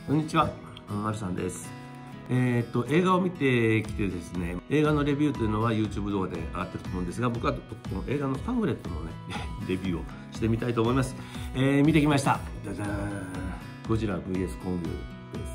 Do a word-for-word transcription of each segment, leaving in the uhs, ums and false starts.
こんにちは、まるさんです。えー、っと映画を見てきてですね、映画のレビューというのは YouTube 動画で上がってると思うんですが、僕はこの映画のパンフレットのねレビューをしてみたいと思います。えー、見てきました。じゃじゃーん、ゴジラ ブイエス コングです。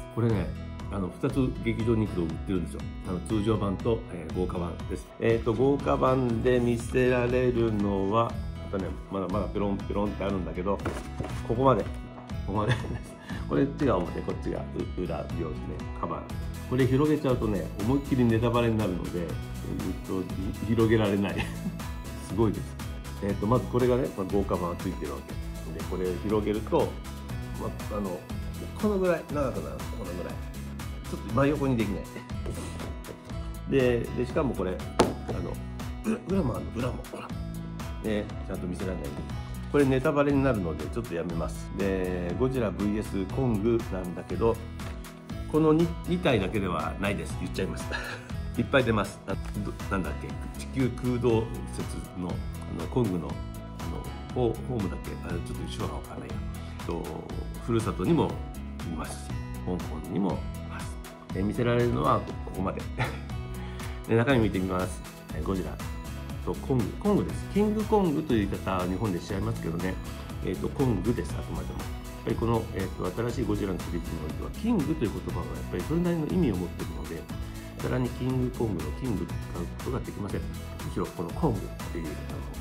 これね、あのふたつ劇場に行くと売ってるんですよ。あの通常版と、えー、豪華版です。えー、っと豪華版で見せられるのはまたね、まだまだペロンペロンってあるんだけど、ここまでここまでですこれちが表、こっちが裏表紙ね、カバー。これ広げちゃうとね、思いっきりネタバレになるので、えっと広げられないすごいです。えっとまずこれがね、まあ、豪華版がついてるわけで、これ広げると、まあのこのぐらい長くなる、このぐらいちょっと真横にできないででしかもこれあの裏もあるの、裏もほらね、ちゃんと見せられないんで、これネタバレになるのでちょっとやめます。でゴジラ ブイエス コングなんだけど、この 2, に体だけではないです。言っちゃいますいっぱい出ます。な, なんだっけ、地球空洞説 の, あのコングのあのホームだっけ、あれちょっと手話が分からないやと、ふるさとにもいますし、香港にもいます。で見せられるのはここまでで中身見てみます。ゴジラとコング、コングです。キングコングという言い方は日本でしちゃいますけどね、えー、とコングです。あくまでもやっぱりこの、えー、と新しいゴジラのシリーズにおいてはキングという言葉はやっぱりそれなりの意味を持っているので、さらにキングコングのキングと使うことができません。むしろこのコングっていうあの、ね、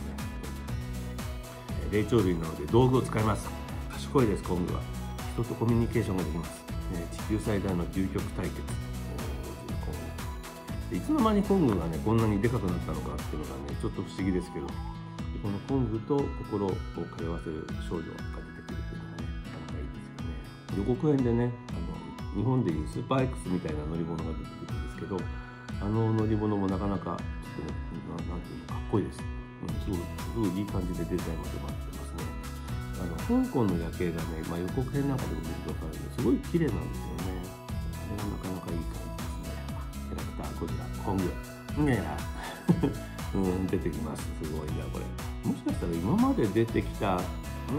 霊長類なので道具を使います。賢いです。コングは人とコミュニケーションができます。地球最大の究極対決、いつの間にコングがねこんなにでかくなったのかっていうのがねちょっと不思議ですけど、このコングと心を通わせる少女が出てくるというのがねなかなかいいですよね。予告編でね、あの日本でいうスーパー X みたいな乗り物が出てくるんですけど、あの乗り物もなかなかちょっとね、ななんていうのかっこいいです。うん、すごいすごいいい感じでデザインまで待ってますね。あの香港の夜景がね、まあ、予告編なんかでも見ると分かるんですごい綺麗なんですよね。あれがなかなかいい感じ。ゴジラコングねえうん出てきます。すごいなこれ。もしかしたら今まで出てきた、うん、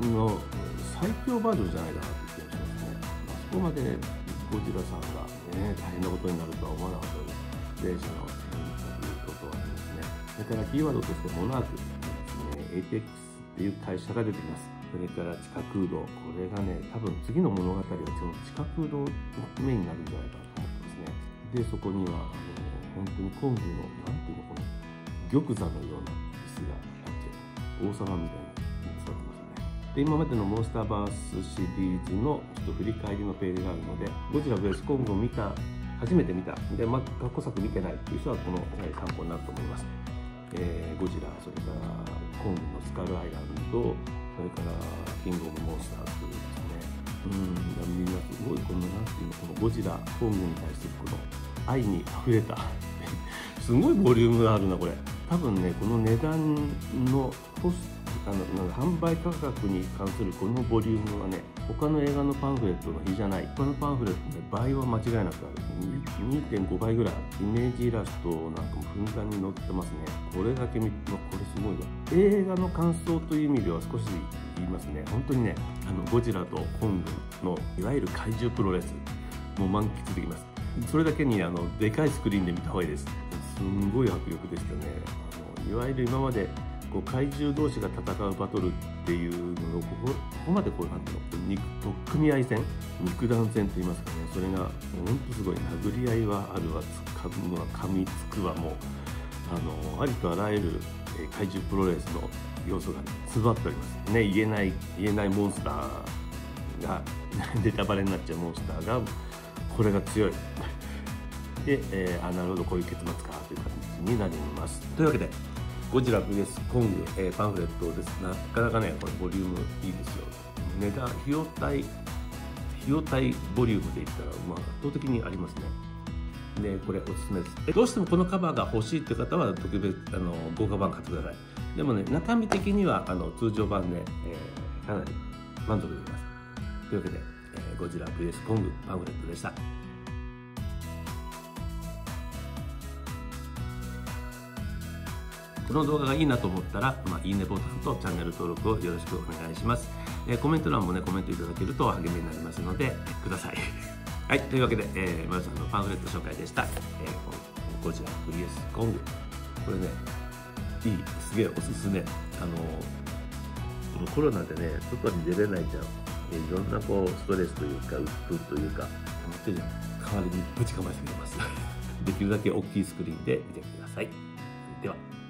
の最強バージョンじゃないかなって気がしますね。あそこまでゴジラさんが、ね、大変なことになるとは思わなかったです。霊者の変異ということはですね。それからキーワードとしてモナークですね、エイペックスっていう会社が出てきます。それから地下空洞、これがね多分次の物語はその地下空洞メインになるんじゃないかなと思ってますね。でそこにはあの本当にコングのなんていうのこの玉座のような椅子があって王様みたいに座ってますね。で今までのモンスターバースシリーズのちょっと振り返りのページがあるので、ゴジラ ブイエス コングを見た初めて見たで、まあ、過去作見てないっていう人はこの参考になると思います。えー、ゴジラ、それからコングのスカルアイランド、それからキングオブモンスターというですね、うんみんなすごいこのなんていうの、このゴジラコングに対するこの愛にあふれたすごいボリュームがあるなこれ。多分ねこの値段のコスあのなんか販売価格に関するこのボリュームはね他の映画のパンフレットの比じゃない。他のパンフレットの倍は間違いなくある。 にてんご 倍ぐらいイメージイラストなんかもふんだんに載ってますね。これだけ見これすごいわ。映画の感想という意味では少し言いますね。本当にねあのゴジラとコングのいわゆる怪獣プロレスもう満喫できます。それだけにあのでかいスクリーンで見た方がいいです。すんごい迫力でしたね。あのいわゆる今までこう怪獣同士が戦うバトルっていうのをここここまでこうなんていうの肉取っ組み合い戦、肉弾戦といいますかね、それが本当すごい殴り合いはあるわ、つかむわ噛みつくわ、もうあのありとあらゆる怪獣プロレスの要素が詰まっておりますね。言えない言えないモンスターがネタバレになっちゃうモンスターがこれが強いで、えー、あなるほどこういう結末かという形になります。というわけでゴジラ ブイエス コング、えー、パンフレットです。なかなかねこれボリュームいいですよ。値段費用対費用対ボリュームで言ったら、まあ、圧倒的にありますね。でこれおすすめです。どうしてもこのカバーが欲しいという方は特別あの豪華版買ってください。でもね中身的にはあの通常版で、えー、かなり満足できます。というわけで、えー、ゴジラ ブイエス コングパンフレットでした。この動画がいいなと思ったら、まあ、いいねボタンとチャンネル登録をよろしくお願いします。 えー、コメント欄もねコメントいただけると励みになりますので、えー、くださいはい、というわけで、えー、まゆさんのパンフレット紹介でした、えー、ゴジラ ブイエス コング、これねいい、すげえおすすめ。あのこのコロナでね外に出れないじゃん、えー、いろんなこうストレスというか鬱憤というか手じゃ代わりにぶちかましてみますできるだけ大きいスクリーンで見てください。では。